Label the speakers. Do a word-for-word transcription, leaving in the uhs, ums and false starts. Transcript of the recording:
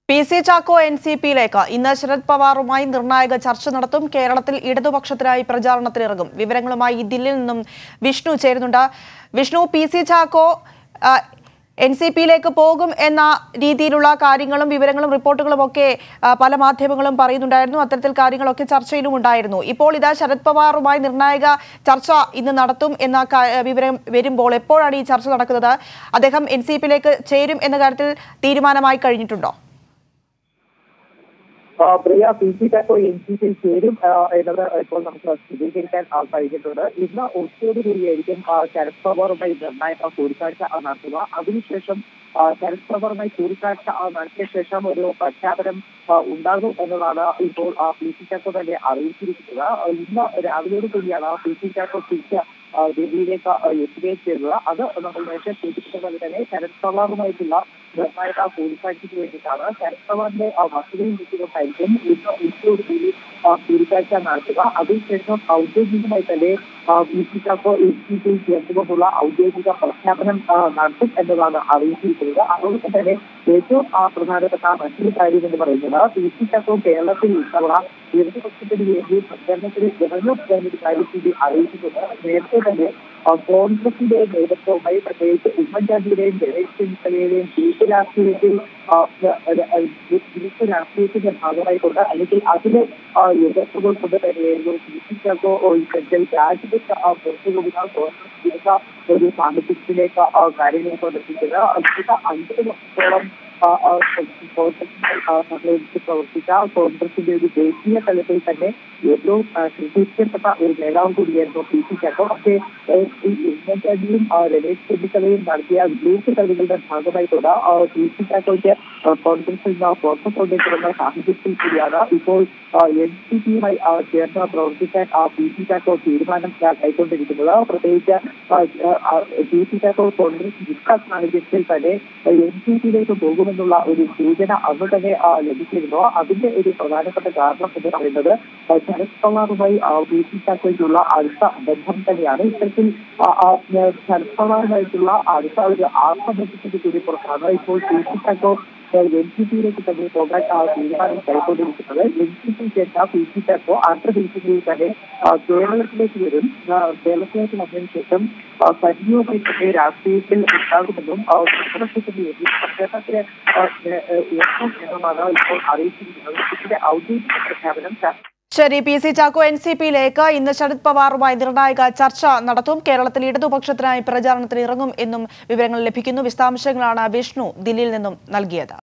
Speaker 1: P C Chacko N C പിയിലേക്ക് ഇന്ന് ശരത് പവാറുമായി നിർണായക ചർച്ച നടത്തും. കേരളത്തിൽ ഇടതുപക്ഷത്തിനായി പ്രചാരണത്തിനിറങ്ങും. വിവരങ്ങളുമായി ദില്ലിയിൽ നിന്നും വിഷ്ണു ചേരുന്നുണ്ട്. Vishnu, P C Chacko N C പിയിലേക്ക് പോകും എന്ന രീതിയിലുള്ള കാര്യങ്ങളും വിവരങ്ങളും റിപ്പോർട്ടുകളും ഒക്കെ പല മാധ്യമങ്ങളും പറയുന്നുണ്ടായിരുന്നു. അത്തരത്തിൽ കാര്യങ്ങളൊക്കെ ചർച്ചയിലും ഉണ്ടായിരുന്നു. ഇപ്പോൾ ഇതാ ശരത് പവാറുമായി നിർണായക ചർച്ച ഇന്ന് നടത്തും എന്ന വിവരം വരുമ്പോൾ എപ്പോഴാണ് ഈ ചർച്ച നടക്കുന്നത്? അദ്ദേഹം എൻ സി പിയിലേക്ക് ചേരും എന്ന കാര്യത്തിൽ തീരുമാനമായി കഴിഞ്ഞിട്ടുണ്ടോ?
Speaker 2: Priya, P C Chacko N C പിയിൽ ചേരും എന്നത് ഇപ്പോൾ നമുക്ക് സ്ഥിരീകരിക്കാൻ കഴിഞ്ഞിട്ടുണ്ട്. ഇന്ന് ഉച്ചയോടുകൂടിയായിരിക്കും ശരത് പവാറുമായി നിർണായക കൂടിക്കാഴ്ച നടത്തുക. അതിനുശേഷം ശരത് പവാറുമായി കൂടിക്കാഴ്ച നടത്തിയ ശേഷം ഒരു പ്രഖ്യാപനം ഉണ്ടാകും എന്നതാണ് ഇപ്പോൾ പി സി ചാക്കോ തന്നെ അറിയിച്ചിരിക്കുന്നത്. ഇന്ന് രാവിലെയോട് കൂടിയാണ് പി സി ചാക്കോ തിരിച്ച് ഡൽഹിയിലേക്ക് എത്തുകയും ചെയ്തത്. അത് നമ്മൾ നേരത്തെ സൂചിപ്പിച്ചതുപോലെ തന്നെ ശരത് പവാറുമായിട്ടുള്ള നിർണായക കൂടിക്കാഴ്ചയ്ക്ക് വേണ്ടിയിട്ടാണ്. ശരത് പവാറിന്റെ വസതിയിൽ നിൽക്കുന്നതായിരിക്കും ഇന്ന് ഉച്ചയോടുകൂടി കൂടിക്കാഴ്ച നടത്തുക. അതിനുശേഷം ഔദ്യോഗികമായി തന്നെ P C Chacko N C പിയിൽ ചേർത്തുകൊണ്ടുള്ള ഔദ്യോഗിക പ്രഖ്യാപനം നടത്തും എന്നതാണ് അറിയിച്ചിരിക്കുന്നത്. അതോടൊപ്പം തന്നെ ഏറ്റവും പ്രധാനപ്പെട്ട മറ്റൊരു കാര്യം എന്ന് പറയുന്നത് പി സി ചാക്കോ കേരളത്തിൽ ഇത്തവണ ഇടതുപക്ഷത്തിന് വേണ്ടി പ്രചരണത്തിന് ഇറങ്ങും എന്നൊരു കാര്യം കൂടി അറിയിച്ചിട്ടുണ്ട്. നേരത്തെ തന്നെ കോൺഗ്രസിന്റെ നേതൃത്വവുമായി പ്രത്യേകിച്ച് ഉമ്മൻചാണ്ടിയുടെയും രമേശ് ചെന്നിത്തലയുടെയും ദേശീയ രാഷ്ട്രീയത്തിൽ ദേശീയ രാഷ്ട്രീയത്തിന്റെ ഭാഗമായിക്കൊണ്ട് അല്ലെങ്കിൽ അതിലെ എതിർപ്പുകൾ കൊണ്ട് തന്നെയായിരുന്നു പി സി ചാക്കോ രാജ്യത്തെ പുറത്തുകൊടുക്കാൻ കോൺഗ്രസിലേക്ക് ഒരു സാമ്പത്തികത്തിലേക്ക് കാര്യങ്ങൾ കൊണ്ടെത്തിച്ചത്. അടുത്ത അഞ്ച് വർഷത്തോളം കോൺഗ്രസിൽ പ്രവർത്തിച്ച കോൺഗ്രസിന്റെ ഒരു ദേശീയ തലത്തിൽ തന്നെ ഏറ്റവും ശ്രദ്ധിക്കപ്പെട്ട ഒരു നേതാവ് കൂടിയായിരുന്നു പി സി ചാക്കോ. പക്ഷേ ഈ ഉമ്മൻചാണ്ടിയും രമേശ് ചെന്നിത്തലയും നടത്തിയ ഗ്രൂപ്പ് കളികളുടെ ഭാഗമായിക്കൊണ്ട് പി സി ചാക്കോയ്ക്ക് കോൺഗ്രസിൽ നിന്ന് പുറത്തു കൊണ്ടുവരുന്ന സാഹചര്യത്തിൽ കൂടിയാണ് ഇപ്പോൾ എൻ സി പിയുമായി ചേർന്ന് പ്രവർത്തിക്കാൻ പി സി ചാക്കോ തീരുമാനം കൈക്കൊണ്ടിരിക്കുന്നത്. പ്രത്യേകിച്ച് പി സി ചാക്കോ കോൺഗ്രസ് വിട്ട സാഹചര്യത്തിൽ തന്നെ എൻ സി പിയിലേക്ക് പോകുമെന്നുള്ള ഒരു സൂചന അന്ന് തന്നെ ലഭിച്ചിരുന്നു. അതിന്റെ ഒരു പ്രധാനപ്പെട്ട കാരണം എന്ന് പറയുന്നത് ശരത് പവാറുമായി പി സി ചാക്കോയ്ക്കുള്ള അടുത്ത ബന്ധം തന്നെയാണ്. ഇത്തരത്തിൽ ശരത് പവാറുമായിട്ടുള്ള അടുത്ത ഒരു ആത്മബന്ധത്തിന്റെ കൂടി പുറത്താണ് ഇപ്പോൾ P C Chacko N C പിയിലേക്ക് തന്നെ പോകാൻ തീരുമാനം കൈക്കൊണ്ടിരിക്കുന്നത്. എൻ സി പി ചേർന്ന പി സി ചാക്കോ അടുത്ത ദിവസങ്ങളിൽ തന്നെ കേരളത്തിലേക്ക് വരും. കേരളത്തിലേക്ക് വന്നതിന് ശേഷം സജീവമായി തന്നെ രാഷ്ട്രീയത്തിൽ ഉണ്ടാകുമെന്നും കോൺഗ്രസിന് വേണ്ടി പ്രചരണത്തിന് ഉയർത്തും എന്നുമാണ് ഇപ്പോൾ അറിയിച്ചിരിക്കുന്നത്. ഇതിന്റെ ഔദ്യോഗിക പ്രഖ്യാപനം
Speaker 1: ശരി, P C Chacko N C പിയിലേക്ക് ഇന്ന് ശരത് പവാറുമായി നിർണായക ചർച്ച നടത്തും. കേരളത്തിൽ ഇടതുപക്ഷത്തിനായി പ്രചാരണത്തിന് ഇറങ്ങും എന്നും വിവരങ്ങൾ ലഭിക്കുന്നു. വിശദാംശങ്ങളാണ് വിഷ്ണു ദില്ലിയിൽ നിന്നും നൽകിയത്.